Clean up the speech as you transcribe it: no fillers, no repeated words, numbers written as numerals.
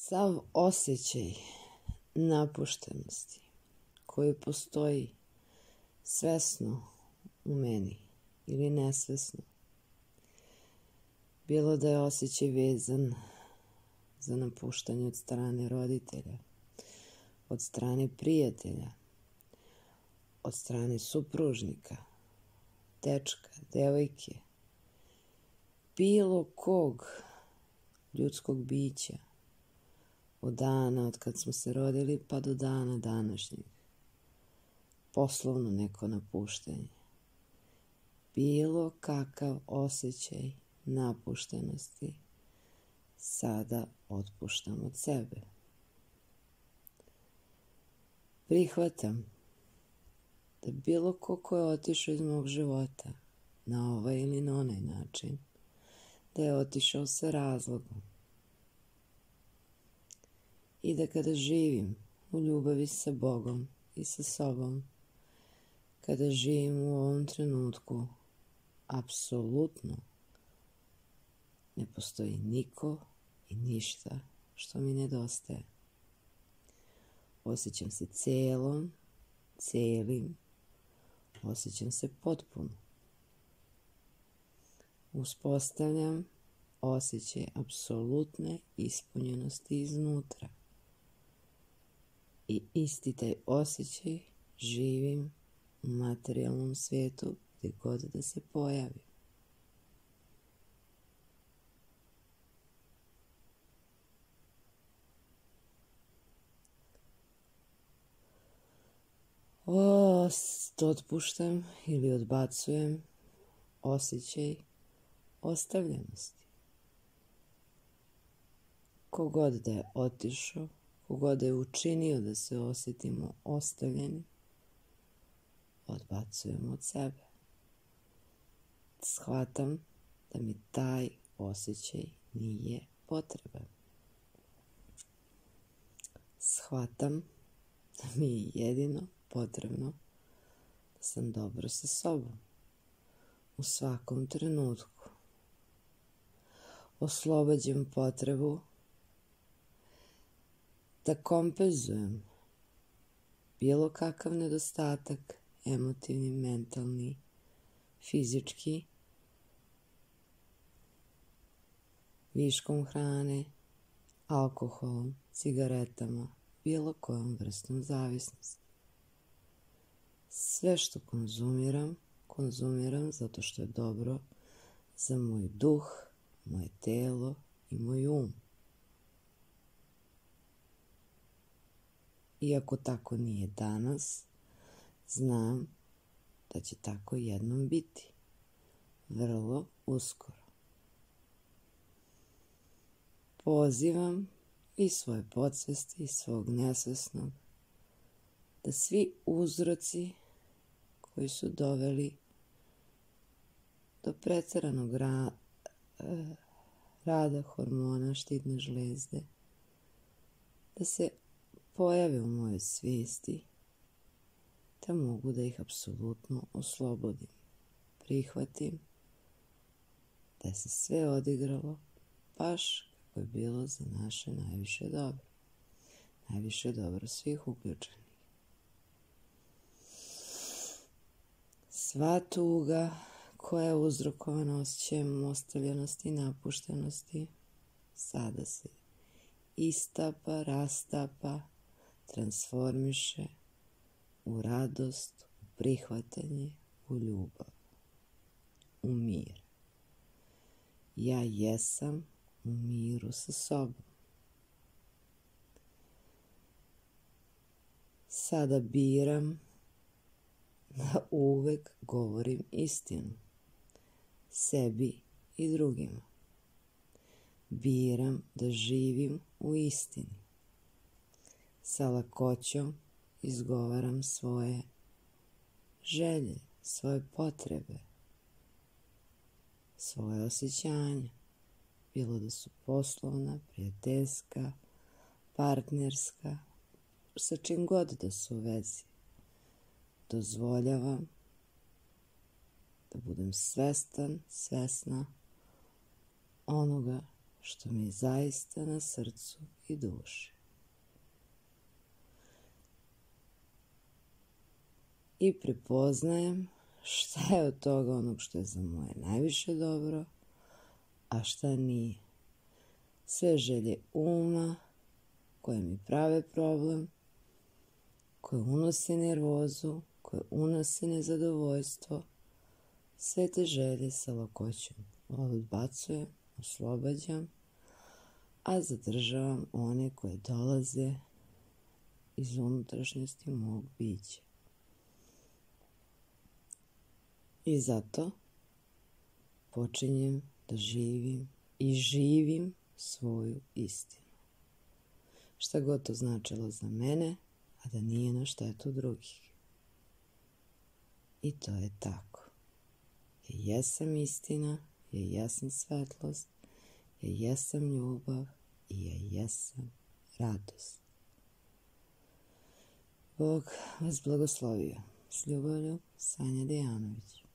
Sav osjećaj napuštenosti koji postoji svesno u meni ili nesvesno, bilo da je osjećaj vezan za napuštanje od strane roditelja, od strane prijatelja, od strane supružnika, dečka, devojke, bilo kog ljudskog bića, od dana od kad smo se rodili pa do dana današnjeg, poslovno neko napuštanje, bilo kakav osjećaj napuštenosti sada otpuštam od sebe. Prihvatam da bilo ko je otišao iz mog života na ovaj ili na onaj način, da je otišao sa razlogom. I da kada živim u ljubavi sa Bogom i sa sobom, kada živim u ovom trenutku, apsolutno ne postoji niko i ništa što mi nedostaje. Osjećam se celim, osjećam se potpuno. Uspostavljam osjećaj apsolutne ispunjenosti iznutra. I isti taj osjećaj živim u materijalnom svijetu gdje god da se pojavi. Otpuštam ili odbacujem osjećaj ostavljenosti. Kogod da je otišao, kogod da je učinio da se osjetimo ostavljeni, odbacujem od sebe. Shvatam da mi taj osjećaj nije potreban. Shvatam da mi je jedino potrebno da sam dobro sa sobom u svakom trenutku. Oslobađam potrebu da kompenzujem bilo kakav nedostatak, emotivni, mentalni, fizički, viškom hrane, alkoholom, cigaretama, bilo kojom vrstom zavisnosti. Sve što konzumiram zato što je dobro za moj duh, moje telo i moj um. Iako tako nije danas, znam da će tako jednom biti. Vrlo uskoro. Pozivam i svoje podsvesti i svog nesvesnog da svi uzroci koji su doveli do pretjeranog rada hormona štitne žlezde, da se pojave u mojoj svijesti, da mogu da ih apsolutno oslobodim. Prihvatim da se sve odigralo baš kako je bilo za naše najviše dobro. Najviše dobro svih uključenih. Sva tuga koja je uzrokovana osjećajem ostavljenosti i napuštenosti sada se istapa, rastapa, transformiše u radost, u prihvatanje, u ljubav, u mir. Ja jesam u miru sa sobom. Sada biram da uvek govorim istinu sebi i drugima. Biram da živim u istini. Sa lakoćom izgovaram svoje želje, svoje potrebe, svoje osjećanja, bilo da su poslovna, prijateljska, partnerska, sa čim god da su u vezi. Dozvoljavam da budem svestan, svesna onoga što mi je zaista na srcu i duši. I prepoznajem šta je od toga onog što je za moje najviše dobro, a šta nije. Sve želje uma koje mi prave problem, koje unose nervozu, koje unose nezadovoljstvo, sve te želje sa lakoćom odbacujem, oslobađam, a zadržavam one koje dolaze iz unutrašnjosti mog bića. I zato počinjem da živim i živim svoju istinu. Šta god to značilo za mene, a da nije na štetu drugih. I to je tako. Ja jesam istina, ja jesam svetlost, ja jesam ljubav i ja jesam radost. Bog vas blagoslovio. S ljubavlju, Sanja Dejanović.